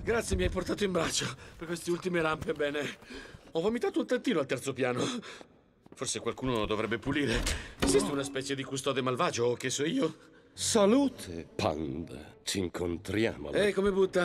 Grazie, mi hai portato in braccio per queste ultime rampe, bene. Ho vomitato un tantino al terzo piano. Forse qualcuno lo dovrebbe pulire. Esiste una specie di custode malvagio, o che so io? Salute, Panda. Ci incontriamo. Come butta?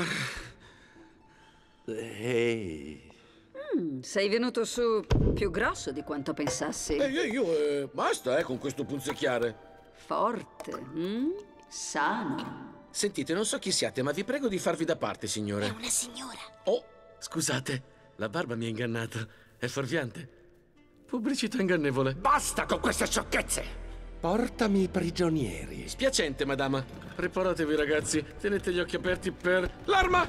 Ehi. Sei venuto su più grosso di quanto pensassi. Basta, con questo punzecchiare. Forte, sano. Sentite, non so chi siate, ma vi prego di farvi da parte, signore. È una signora. Oh, scusate, la barba mi ha ingannato. È fuorviante. Pubblicità ingannevole. Basta con queste sciocchezze! Portami i prigionieri. Spiacente, madama. Preparatevi, ragazzi. Tenete gli occhi aperti per... l'arma!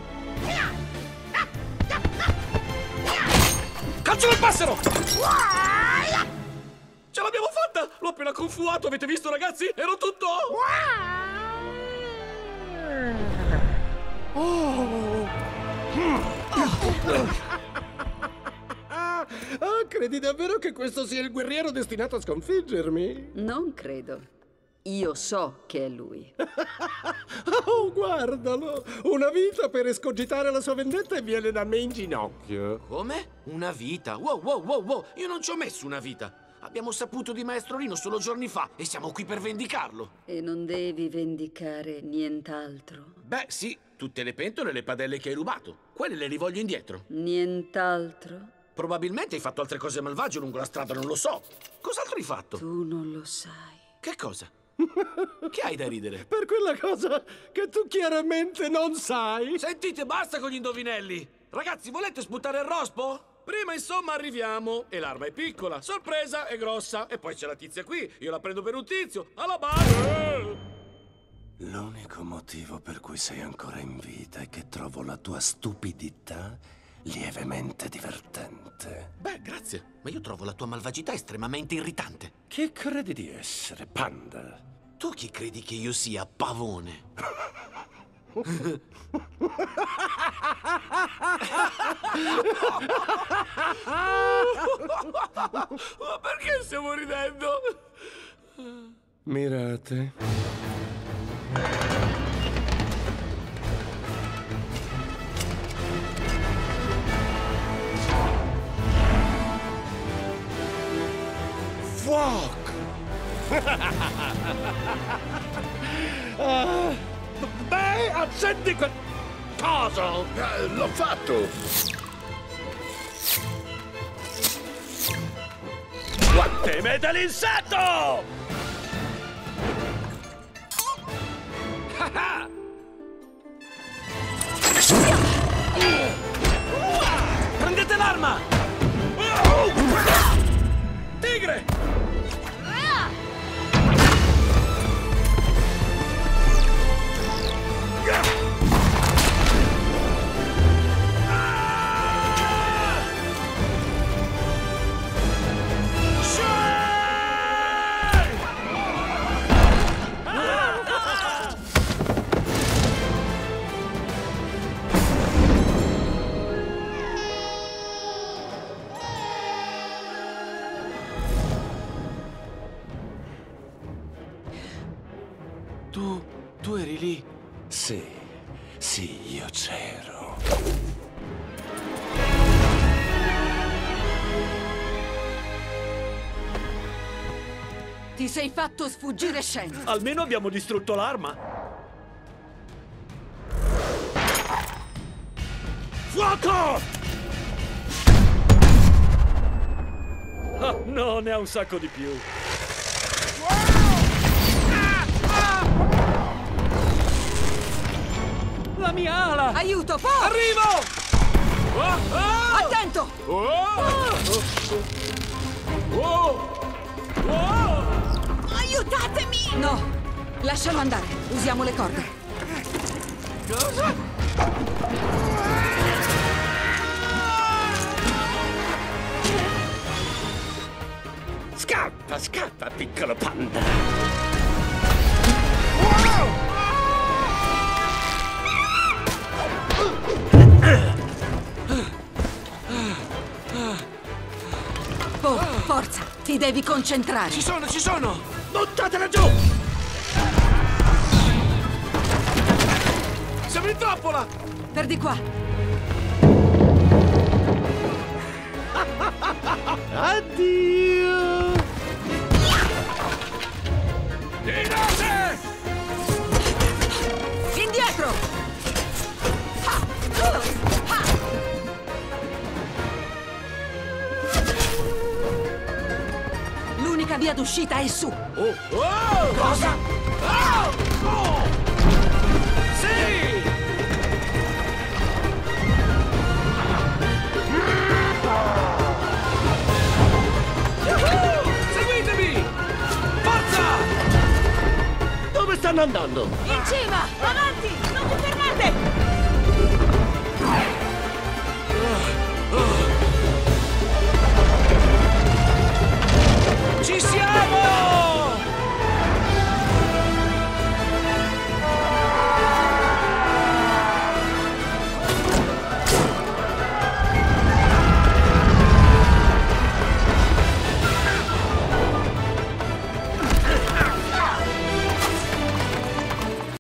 Calcio del passero! Ce l'abbiamo fatta! L'ho appena confuato, avete visto, ragazzi? Ero tutto... Credi davvero che questo sia il guerriero destinato a sconfiggermi? Non credo. Io so che è lui. Oh, guardalo! Una vita per escogitare la sua vendetta e viene da me in ginocchio. Come? Una vita? Wow! Io non ci ho messo una vita. Abbiamo saputo di Maestro Rino solo giorni fa e siamo qui per vendicarlo. E non devi vendicare nient'altro. Beh, sì, tutte le pentole e le padelle che hai rubato. Quelle le rivoglio indietro. Nient'altro? Probabilmente hai fatto altre cose malvagie lungo la strada, non lo so. Cos'altro hai fatto? Tu non lo sai. Che cosa? Che hai da ridere? Per quella cosa che tu chiaramente non sai. Sentite, basta con gli indovinelli. Ragazzi, volete sputare il rospo? Prima, insomma, arriviamo. E l'arma è piccola, sorpresa è grossa. E poi c'è la tizia qui. Io la prendo per un tizio. Alla base! L'unico motivo per cui sei ancora in vita è che trovo la tua stupidità lievemente divertente. Beh, grazie. Ma io trovo la tua malvagità estremamente irritante. Chi credi di essere, Panda? Tu chi credi che io sia, pavone? Ma perché stiamo ridendo? Mirate. Fuoco! Beh, accendi quel coso! L'ho fatto! Quante mete l'insetto! Prendete l'arma! Tigre! Tu eri lì? Sì, io c'ero. Ti sei fatto sfuggire Shen. Almeno abbiamo distrutto l'arma. Fuoco! Oh, no, ne ha un sacco di più. La mia ala! Aiuto, Po! Arrivo! Attento! Aiutatemi! No, lascialo andare. Usiamo le corde. Cosa? Scappa, scappa, piccolo panda! Po, forza, ti devi concentrare. Ci sono! Buttatela giù! Siamo in in trappola! Per di qua. Addio! Tirate! Indietro! L'unica via d'uscita è su. Cosa? Sì! Seguitemi! Forza! Dove stanno andando? In cima!